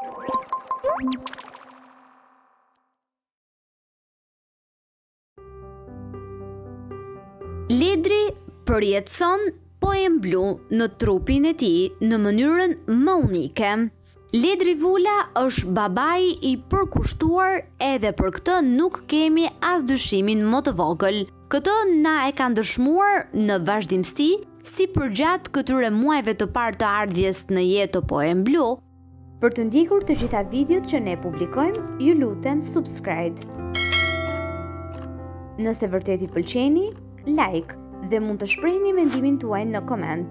Ledri përjetëson poem blu në trupin e tij në mënyrën më unike. Ledri Vula është babai i përkushtuar, edhe për këtë nuk kemi as dyshimin më të vogël. Këtë na e kanë dëshmuar në vazhdimsi si përgjatë këtyre muajve të parë të ardhjes në jetë të poem blu. Për të ndjekur të gjitha videot që ne publikojmë, ju lutem subscribe. Nëse vërtet i pëlqeni, like dhe mund të shprehni mendimin tuaj në koment.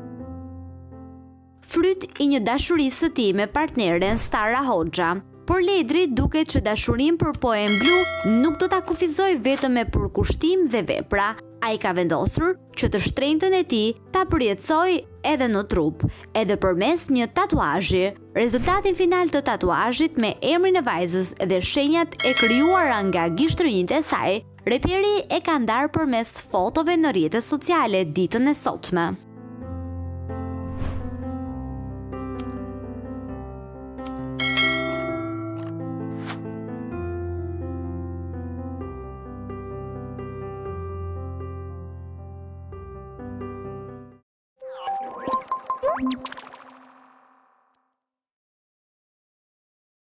Fryt i një dashurisë së tij me partneren Stara Hoxha. Por Ledri duket që dashurinë për poem blu nuk do ta kufizoj vetëm me përkushtim dhe vepra. Ai ka vendosur që të shtrenjtën e tij ta përjetësoj edhe në trup, edhe përmes një tatuazhi. Rezultatin final të tatuazhit me emrin e vajzës dhe shenjat e krijuara nga gishtërinjtë e saj, reperi e ka ndarë përmes fotove në rrjetet sociale ditën e sotme.